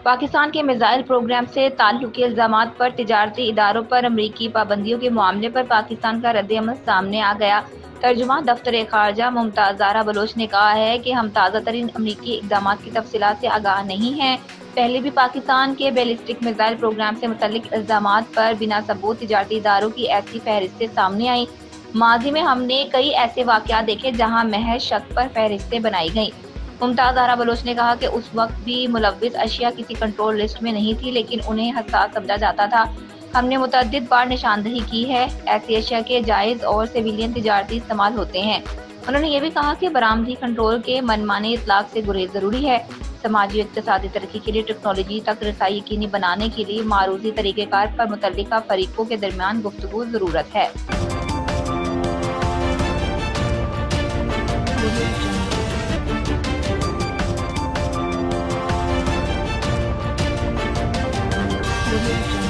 पाकिस्तान के missile programme से ताल्लुकी इल्जामात पर तिजारती इदारों पर अमरीकी पाबंदियों के मामले पर पाकिस्तान का रद्द-ए-अमल सामने आ गया। तर्जुमान दफ्तर खारजा मुमताज़ ज़हरा बलोच ने कहा है कि हम ताज़ा तरीन अमरीकी इक़दाम की तफसीलात से आगाह नहीं हैं। पहले भी पाकिस्तान के बैलिस्टिक मिसाइल प्रोग्राम से मुतल्लिक इल्जामात पर बिना सबूत तिजारती इदारों की ऐसी फहरिस्तें सामने आई। माजी में हमने कई ऐसे वाक़यात देखे जहाँ महज शक पर फहरिस्तें बनाई गईं। मुमताज़ ज़हरा बलोच ने कहा कि उस वक्त भी मुलव्विस अशिया किसी कंट्रोल लिस्ट में नहीं थी, लेकिन उन्हें हसास समझा जाता था। हमने मुतअद्दिद बार निशानदही की है, ऐसी अशिया के जायज़ और सिविलियन तिजारती इस्तेमाल होते हैं। उन्होंने ये भी कहा कि बरामदी कंट्रोल के मनमाने इतलाक से गुरेज ज़रूरी है। समाजी और इक़्तिसादी तरक्की के लिए टेक्नोलॉजी तक रसाई यकीनी बनाने के लिए मारूज़ी तरीक़ेकार पर मुतल्लिका फ़रीक़ों के दरमियान गुफ्तगू ज़रूरत है। Audio